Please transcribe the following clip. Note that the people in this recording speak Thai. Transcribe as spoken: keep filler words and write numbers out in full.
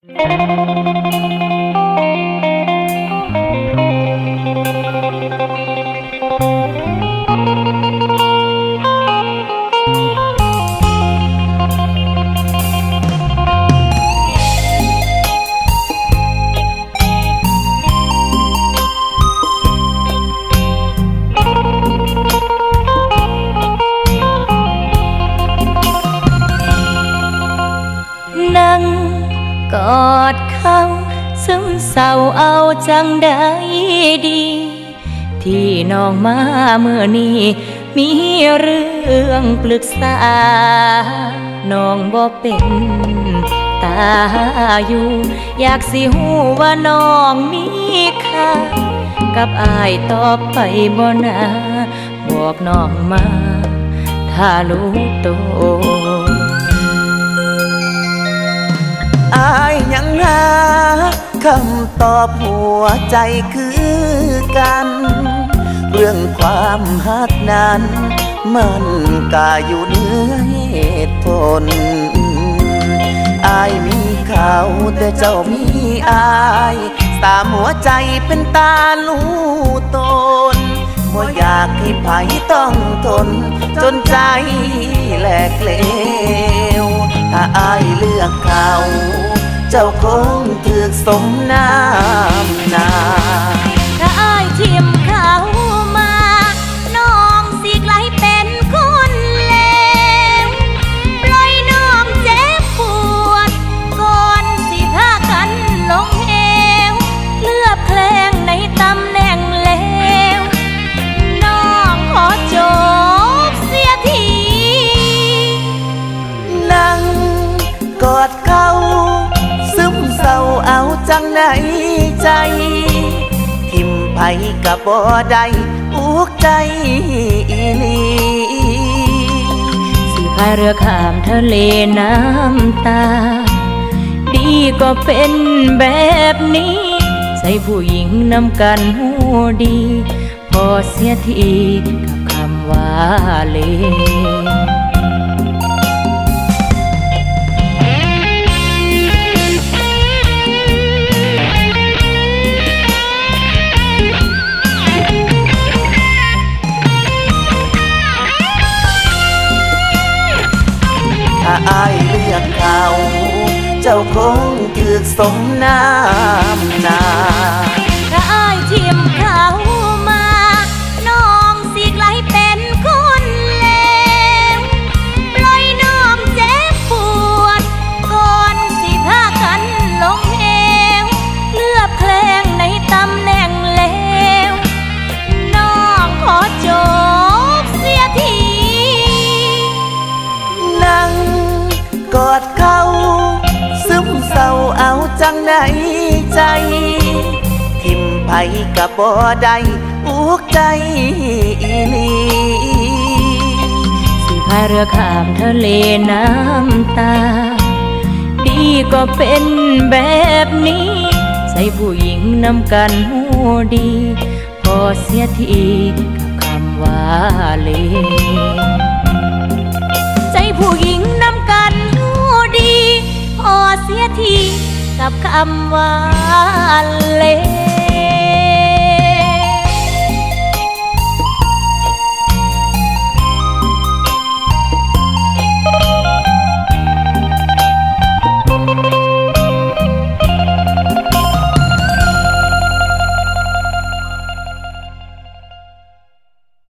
นั่งกอดเขาซึมเศร้าเอาจังได้ดีที่น้องมาเมื่อนี้มีเรื่องปรึกษาน้องบ่เป็นตาอยู่อยากสิฮู้ว่าน้องมีค่ากับอายต่อไปบ่นะบอกน้องมาถ้ารู้ตัวอายยังหาคำตอบหัวใจคือกันเรื่องความฮักนั้นมันก็อยู่เหนือเหตุผลอายมีเขาแต่เจ้ามีอายสามหัวใจเป็นตาลูตนบ่อยากให้ไผต้องทนจนใจแหลกเหลวถ้าอายเลือกเขาเจ้าคงถูกสมน้ำหน้าถ้าอายทิมเขามาน้องสิกลายเป็นคนเลวปล่อยน้องเจ็บปวดก่อนสิพากันลงเหวเลือกแคลงในตำแหน่งเลวน้องขอจบเสียทีนั่งกอดเขาซึมเศร้าเอาจังไหนใจทิมไผกับบ่ได้อุกใจอีหลีสิพายเรือข้ามทะเลน้ำตาดีก็เป็นแบบนี้ใส่ผู้หญิงนำกันหูดีพอเสียทีกับคำว่าเลวถ้าอายเลือกเขาเจ้าคงถูกสมน้ำหน้าถ้าอายทิมเขามาน้องสิกลายเป็นคนเลวปล่อยน้องเจ็บปวดก่อนสิพากันลงเหวเลือกแคลงในตำแหน่งเลวน้องขอจบเสียทีนั่งกอดเขาซึมเศร้าเอาจังไหนใจทิมไผกับบ่ได้อุกใจอีหลีสิพายเรือข้ามทะเลน้ำตาดีก็เป็นแบบนี้ใส่ผู้หญิงนำกันหูดีพอเสียทีกับคำว่าเลวใจผู้หญิงนำกันหูดีพอเสียทีกับคำว่าเลว